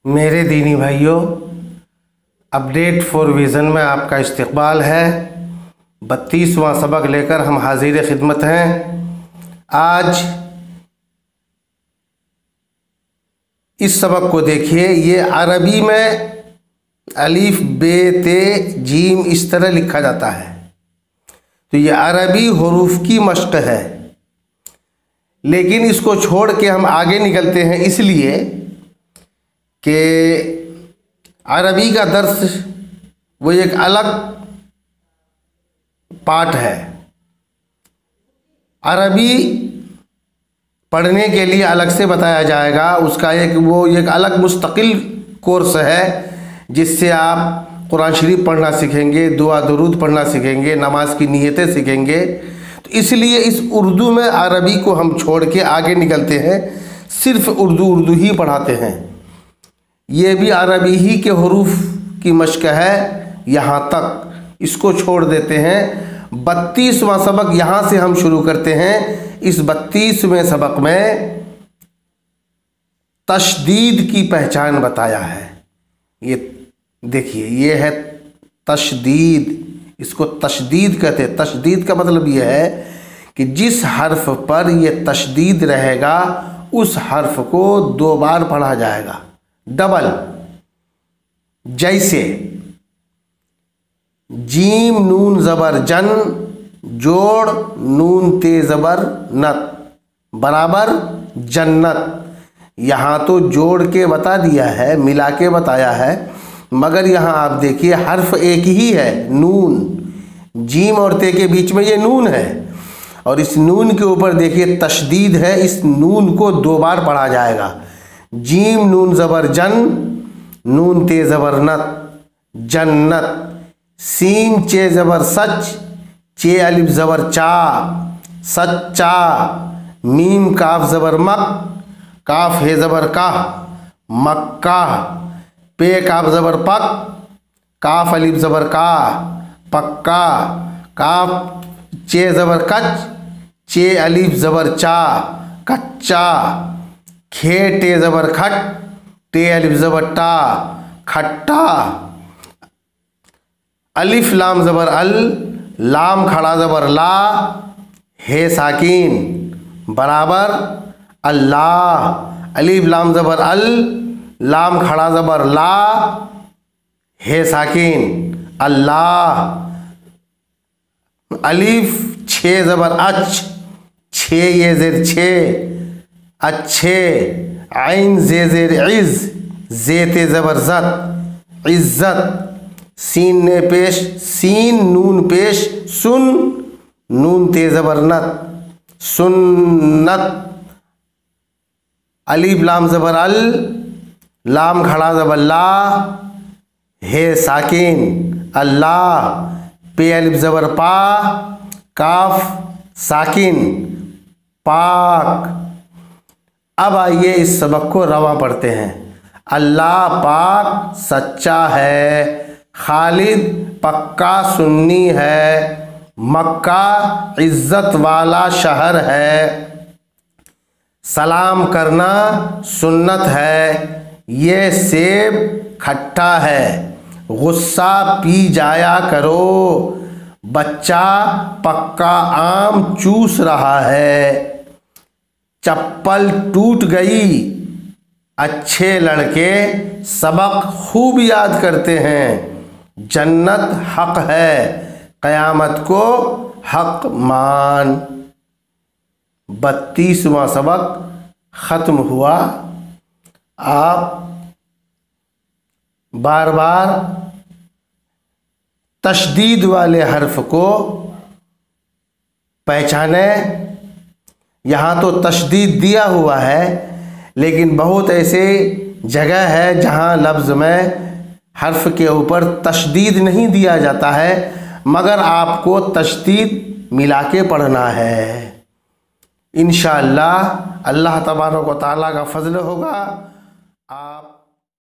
मेरे दीनी भाइयों, अपडेट फॉर विज़न में आपका इस्तकबाल है। 32वां सबक लेकर हम हाजिर खिदमत हैं। आज इस सबक को देखिए। ये अरबी में अलिफ बे ते जीम इस तरह लिखा जाता है, तो ये अरबी हुरूफ की मश्क है। लेकिन इसको छोड़ के हम आगे निकलते हैं, इसलिए कि अरबी का दर्स वो एक अलग पार्ट है। अरबी पढ़ने के लिए अलग से बताया जाएगा, उसका एक अलग मुस्तकिल कोर्स है, जिससे आप कुरान शरीफ पढ़ना सीखेंगे, दुआ दरूद पढ़ना सीखेंगे, नमाज की नीयतें सीखेंगे। तो इसलिए इस उर्दू में अरबी को हम छोड़ के आगे निकलते हैं, सिर्फ उर्दू ही पढ़ाते हैं। ये भी अरबी ही के हुरूफ की मश्क है, यहाँ तक इसको छोड़ देते हैं। 32वां सबक यहाँ से हम शुरू करते हैं। इस 32वें सबक में तशदीद की पहचान बताया है। ये देखिए, ये है तशदीद। इसको तशदीद कहते हैं। तशदीद का मतलब ये है कि जिस हर्फ पर ये तशदीद रहेगा उस हर्फ को 2 बार पढ़ा जाएगा, डबल। जैसे जीम नून ज़बर जन जोड़ नून ते ज़बर नत बराबर जन्नत। यहाँ तो जोड़ के बता दिया है, मिला के बताया है, मगर यहाँ आप देखिए हर्फ एक ही है, नून। जीम और ते के बीच में ये नून है, और इस नून के ऊपर देखिए तशदीद है। इस नून को 2 बार पढ़ा जाएगा। जीम नून ज़बर जन नून ते ज़बर नत जन्नत। सीन चे ज़बर सच चे अलिफ ज़बर चा सच्चा। मीम काफ ज़बर मक काफ हे ज़बर काह मक्का। पे काफ ज़बर पक काफ अलिफ ज़बर का पक्का। काफ चे ज़बर कच चे अलिफ ज़बर चा कच्चा। खे टे ज़बर खट टे अलिफ ज़बर टा खट्टा। अलिफ लाम ज़बर अल लाम खड़ा ज़बर ला हे साकिन बराबर अल्लाह। अलिफ लाम ज़बर अल लाम खड़ा ज़बर ला हे साकिन अल्लाह। अलिफ छे ज़बर अच छे ये ज़ेर छे अच्छे। आइन जे ज़ेर इज़ जे ते ज़बर ज़त इज़्ज़त। सीन ने पेश सीन नून पेश सुन नून ते ज़बर नत सुन्नत। अलिफ लाम ज़बर अल लाम खड़ा ज़बर ला हे साकिन अल्लाह। पे अलिफ ज़बर पा काफ साकिन पाक। अब आइए इस सबक को रवा पढ़ते हैं। अल्लाह पाक सच्चा है, खालिद पक्का सुन्नी है, मक्का इज़्ज़त वाला शहर है, सलाम करना सुन्नत है, ये सेब खट्टा है, गुस्सा पी जाया करो, बच्चा पक्का आम चूस रहा है, चप्पल टूट गई, अच्छे लड़के सबक खूब याद करते हैं, जन्नत हक है, क़यामत को हक मान। 32वां सबक ख़त्म हुआ। आप बार बार तशदीद वाले हर्फ को पहचाने। यहाँ तो तशदीद दिया हुआ है, लेकिन बहुत ऐसे जगह है जहाँ लफ्ज़ में हर्फ के ऊपर तशदीद नहीं दिया जाता है, मगर आपको तशदीद मिला के पढ़ना है। इंशाअल्लाह अल्लाह तबारक व तआला का फज़ल होगा। आप